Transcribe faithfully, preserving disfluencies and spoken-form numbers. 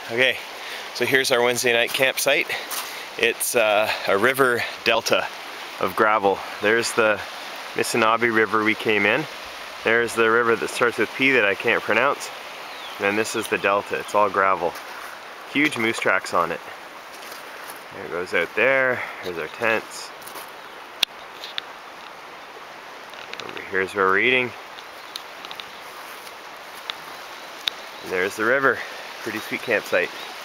Okay, so here's our Wednesday night campsite. It's uh, a river delta of gravel. There's the Missinaibi River we came in. There's the river that starts with P that I can't pronounce. And then this is the delta. It's all gravel. Huge moose tracks on it. There it goes out there. Here's our tents. Over here's where we're eating. And there's the river. Pretty sweet campsite.